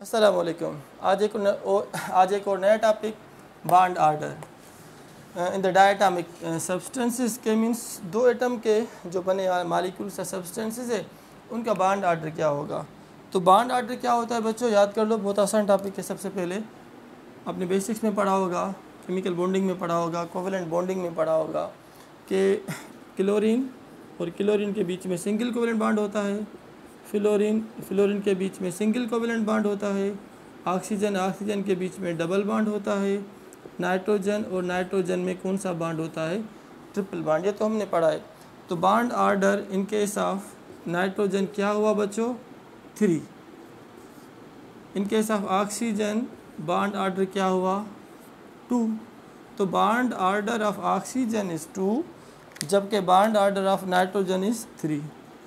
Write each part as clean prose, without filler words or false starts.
अस्सलाम वालेकुम। आज एक और नया topic bond order in the diatomic substances के मीन्स दो एटम के जो बने मालिक्यूल्स या सब्सटेंसेस है उनका बॉन्ड आर्डर क्या होगा। तो बॉन्ड आर्डर क्या होता है बच्चों, याद कर लो, बहुत आसान टॉपिक है। सबसे पहले अपने बेसिक्स में पढ़ा होगा, केमिकल बॉन्डिंग में पढ़ा होगा, कोवेलेंट बॉन्डिंग में पढ़ा होगा कि क्लोरीन और क्लोरीन के बीच में सिंगल कोवेलेंट बॉन्ड होता है, फ्लोरीन के बीच में सिंगल कोवेलेंट बॉन्ड होता है, ऑक्सीजन के बीच में डबल बॉन्ड होता है, नाइट्रोजन और नाइट्रोजन में कौन सा बॉन्ड होता है, ट्रिपल बॉन्ड। ये तो हमने पढ़ा है। तो bond order in case of nitrogen क्या हुआ बच्चों, 3। In case of oxygen bond order क्या हुआ, 2। तो bond order of oxygen is 2 जबकि bond order of nitrogen is 3।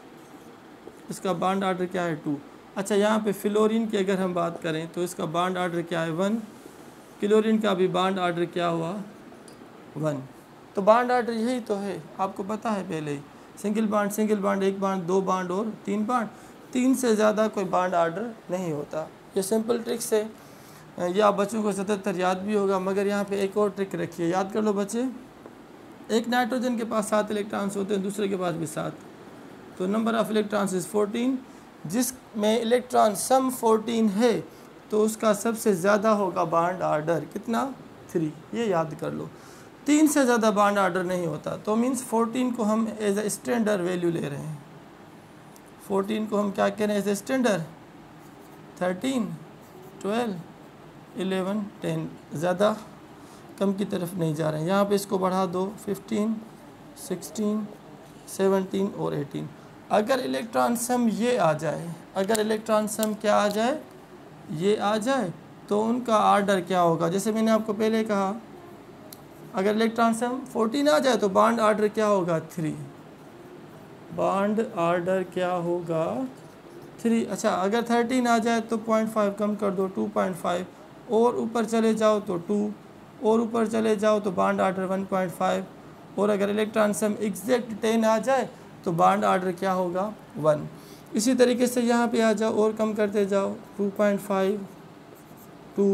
इसका बॉन्ड आर्डर क्या है, 2। अच्छा, यहाँ पे फ्लोरीन की अगर हम बात करें तो इसका बॉन्ड आर्डर क्या है, 1। क्लोरीन का भी बॉन्ड आर्डर क्या हुआ, 1। तो बॉन्ड आर्डर यही तो है, आपको पता है पहले ही। सिंगल बॉन्ड, एक बॉन्ड, दो बॉन्ड और 3 बॉन्ड। 3 से ज़्यादा कोई बॉन्ड आर्डर नहीं होता। ये सिंपल ट्रिक्स है, ये आप बच्चों को ज़्यादातर याद भी होगा। मगर यहाँ पे एक और ट्रिक रखिए, याद कर लो बच्चे। एक नाइट्रोजन के पास 7 इलेक्ट्रॉन्स होते हैं, दूसरे के पास भी 7। तो नंबर ऑफ़ इलेक्ट्रॉन्स इज़ 14। जिसमें इलेक्ट्रॉन सम 14 है तो उसका सबसे ज़्यादा होगा बॉन्ड आर्डर कितना, 3। ये याद कर लो। 3 से ज़्यादा बॉन्ड आर्डर नहीं होता। तो मीन्स 14 को हम एज ए स्टैंडर्ड वैल्यू ले रहे हैं। 14 को हम क्या कह रहे हैं एज ए स्टैंडर्ड, 13, 12, 11, 10, ज़्यादा कम की तरफ नहीं जा रहे हैं। यहाँ पे इसको बढ़ा दो, 15, 16, 17 और 18। अगर इलेक्ट्रॉन सम ये आ जाए, अगर इलेक्ट्रॉन सम क्या आ जाए, ये आ जाए, तो उनका आर्डर क्या होगा। जैसे मैंने आपको पहले कहा, अगर इलेक्ट्रॉन सम 14 आ जाए तो बॉन्ड आर्डर क्या होगा, 3। बॉन्ड आर्डर क्या होगा, 3। अच्छा, अगर 13 आ जाए तो 0.5 कम कर दो, 2.5 और ऊपर चले जाओ तो 2 और ऊपर चले जाओ तो बॉन्ड आर्डर 1.5। और अगर इलेक्ट्रॉन सम एग्जैक्ट 10 आ जाए तो बॉन्ड आर्डर क्या होगा, 1। इसी तरीके से यहाँ पे आ जाओ और कम करते जाओ, 2.5, 2,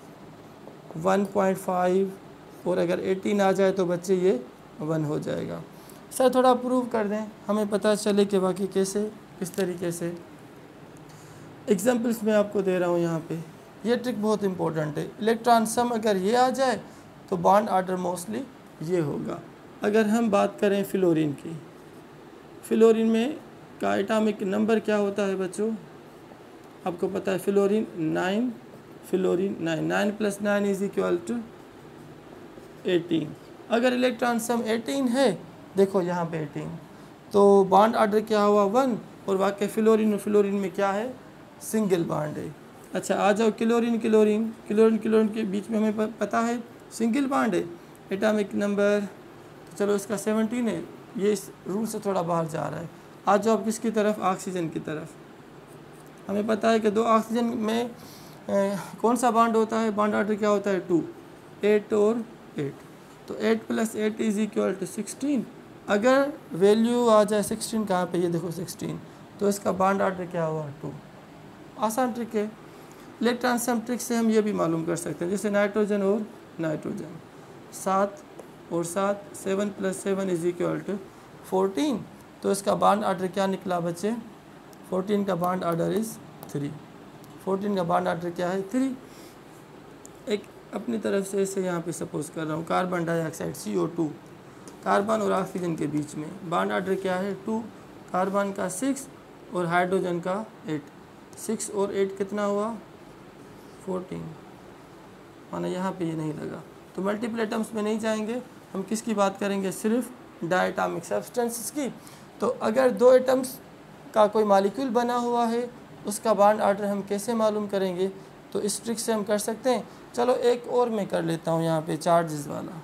1.5 और अगर 18 आ जाए तो बच्चे ये 1 हो जाएगा। सर थोड़ा प्रूव कर दें, हमें पता चले कि बाकी कैसे, किस तरीके से। एग्जाम्पल्स मैं आपको दे रहा हूँ यहाँ पे। ये ट्रिक बहुत इंपॉर्टेंट है। इलेक्ट्रॉन सम अगर ये आ जाए तो बॉन्ड आर्डर मोस्टली ये होगा। अगर हम बात करें फ्लोरीन की, फ्लोरीन में का एटॉमिक नंबर क्या होता है बच्चों, आपको पता है, फ्लोरीन 9 9 + 9 इज इक्वल टू 18। अगर इलेक्ट्रॉन सम 18 है, देखो यहाँ पे 18, तो बॉन्ड आर्डर क्या हुआ, 1। और वाकई फ्लोरीन और फ्लोरीन में क्या है, सिंगल बॉन्ड है। अच्छा, आ जाओ क्लोरीन के बीच में हमें पता है सिंगल बॉन्ड है, एटॉमिक नंबर, तो चलो इसका 17 है। ये इस रूल से थोड़ा बाहर जा रहा है। आ जाओ अब किसकी तरफ, ऑक्सीजन की तरफ। हमें पता है कि 2 ऑक्सीजन में कौन सा बॉन्ड होता है, बॉन्ड आर्डर क्या होता है, 2, 8 और 8। तो 8 + 8 इज इक्वल टू 16। अगर वैल्यू आ जाए 16, कहाँ पे, ये देखो 16, तो इसका बॉन्ड आर्डर क्या हुआ, 2। आसान ट्रिक है। इलेक्ट्रॉन सम ट्रिक से हम ये भी मालूम कर सकते हैं, जैसे नाइट्रोजन और नाइट्रोजन, 7 और 7, 7 + 7 इज इक्वल टू 14। तो इसका बॉन्ड आर्डर क्या निकला बच्चे, 14 का बॉन्ड आर्डर इज़ 3। 14 का बॉन्ड आर्डर क्या है, 3। एक अपनी तरफ से इसे यहाँ पे सपोज कर रहा हूँ, कार्बन डाइऑक्साइड CO2, कार्बन और ऑक्सीजन के बीच में बॉन्ड आर्डर क्या है, 2। कार्बन का 6 और हाइड्रोजन का 8। 6 और 8 कितना हुआ, 14। माना यहाँ पे ये नहीं लगा, तो मल्टीपल एटम्स में नहीं जाएंगे। हम किसकी बात करेंगे, सिर्फ डायटोमिक सब्सटेंसेस की। तो अगर 2 एटम्स का कोई मॉलिक्यूल बना हुआ है, उसका बॉन्ड आर्डर हम कैसे मालूम करेंगे, तो इस ट्रिक से हम कर सकते हैं। चलो एक और मैं कर लेता हूँ यहाँ पे, चार्जेस वाला।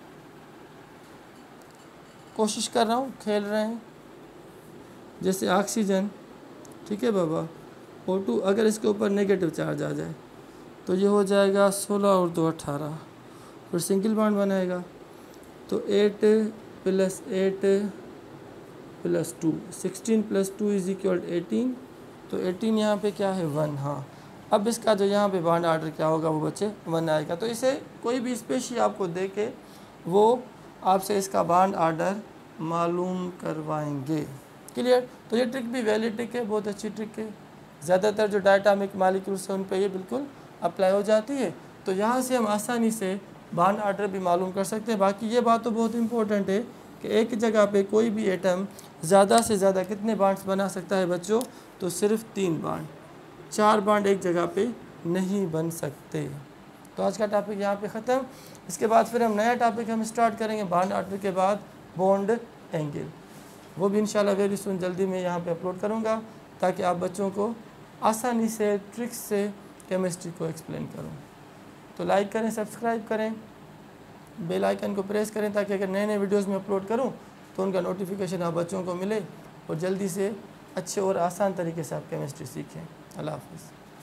कोशिश कर रहा हूँ, खेल रहे हैं। जैसे ऑक्सीजन, ठीक है बाबा, O2, अगर इसके ऊपर नेगेटिव चार्ज आ जाए तो ये हो जाएगा 16 और 2 18, फिर सिंगल बॉन्ड बनाएगा। तो 8 + 8 + 2, 16 + 2 इज इक्वल 18। तो 18 यहाँ पे क्या है, 1। हाँ, अब इसका जो यहाँ पे बॉन्ड ऑर्डर क्या होगा वो बच्चे 1 आएगा। तो इसे कोई भी स्पेशली आपको दे के वो आपसे इसका बॉन्ड ऑर्डर मालूम करवाएंगे। क्लियर। तो ये ट्रिक भी वैलिड ट्रिक है, बहुत अच्छी ट्रिक है। ज़्यादातर जो डायटामिक मालिक्यूल्स हैं उन पे ये बिल्कुल अप्लाई हो जाती है। तो यहाँ से हम आसानी से बॉन्ड ऑर्डर भी मालूम कर सकते हैं। बाकी ये बात तो बहुत इंपॉर्टेंट है कि एक जगह पे कोई भी एटम ज़्यादा से ज़्यादा कितने बॉन्ड्स बना सकता है बच्चों? तो सिर्फ 3 बॉन्ड, 4 बॉन्ड एक जगह पे नहीं बन सकते। तो आज का टॉपिक यहाँ पे ख़त्म। इसके बाद फिर हम नया टॉपिक हम स्टार्ट करेंगे बॉन्ड ऑर्डर के बाद बॉन्ड एंगल। वो भी इंशाल्लाह वेरी सून जल्दी मैं यहाँ पे अपलोड करूँगा ताकि आप बच्चों को आसानी से ट्रिक्स से केमिस्ट्री को एक्सप्लेन करूँ। तो लाइक करें, सब्सक्राइब करें, बेल आइकन को प्रेस करें ताकि अगर नए नए वीडियोस में अपलोड करूं तो उनका नोटिफिकेशन आप बच्चों को मिले और जल्दी से अच्छे और आसान तरीके से आप केमिस्ट्री सीखें। अल्लाह हाफ़िज़।